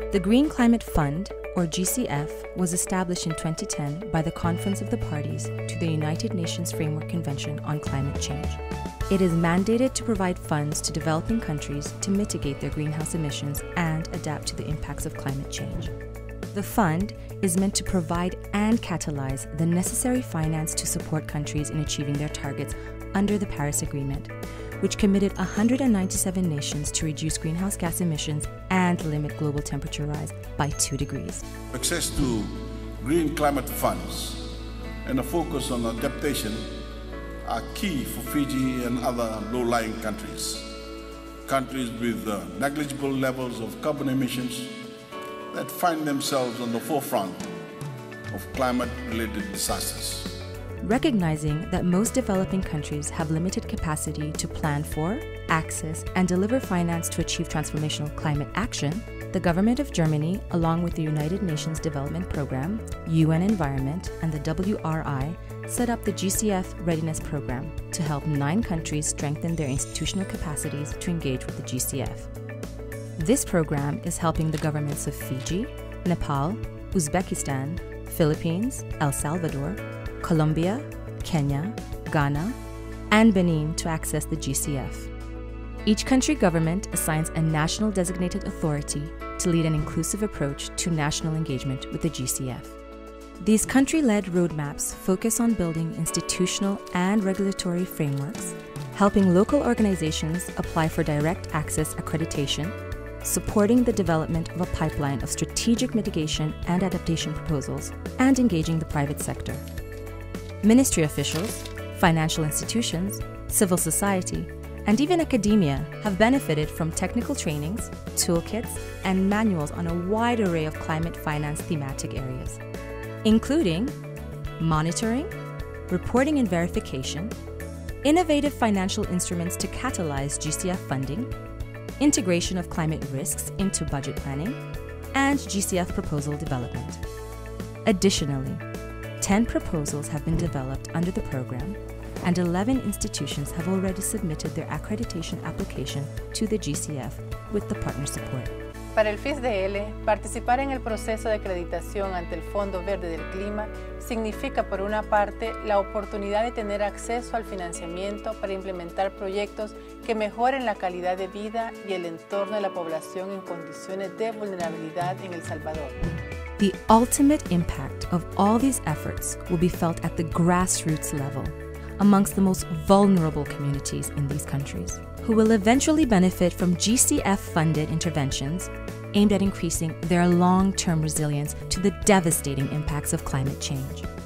The Green Climate Fund, or GCF, was established in 2010 by the Conference of the Parties to the United Nations Framework Convention on Climate Change. It is mandated to provide funds to developing countries to mitigate their greenhouse emissions and adapt to the impacts of climate change. The fund is meant to provide and catalyze the necessary finance to support countries in achieving their targets under the Paris Agreement, which committed 197 nations to reduce greenhouse gas emissions and limit global temperature rise by 2 degrees. Access to green climate funds and a focus on adaptation are key for Fiji and other low-lying countries. Countries with negligible levels of carbon emissions that find themselves on the forefront of climate-related disasters. Recognizing that most developing countries have limited capacity to plan for, access, and deliver finance to achieve transformational climate action, the government of Germany, along with the United Nations Development Programme, UN Environment, and the WRI, set up the GCF Readiness Program to help 9 countries strengthen their institutional capacities to engage with the GCF. This program is helping the governments of Fiji, Nepal, Uzbekistan, Philippines, El Salvador, Colombia, Kenya, Ghana, and Benin to access the GCF. Each country government assigns a national designated authority to lead an inclusive approach to national engagement with the GCF. These country-led roadmaps focus on building institutional and regulatory frameworks, helping local organizations apply for direct access accreditation, supporting the development of a pipeline of strategic mitigation and adaptation proposals, and engaging the private sector. Ministry officials, financial institutions, civil society, and even academia have benefited from technical trainings, toolkits, and manuals on a wide array of climate finance thematic areas, including monitoring, reporting and verification, innovative financial instruments to catalyze GCF funding, integration of climate risks into budget planning, and GCF proposal development. Additionally, 10 proposals have been developed under the program, and 11 institutions have already submitted their accreditation application to the GCF with the partner support. Para el FISDL, participar en el proceso de acreditación ante el Fondo Verde del Clima significa, por una parte, la oportunidad de tener acceso al financiamiento para implementar proyectos que mejoren la calidad de vida y el entorno de la población en condiciones de vulnerabilidad en El Salvador. The ultimate impact of all these efforts will be felt at the grassroots level, amongst the most vulnerable communities in these countries, who will eventually benefit from GCF-funded interventions aimed at increasing their long-term resilience to the devastating impacts of climate change.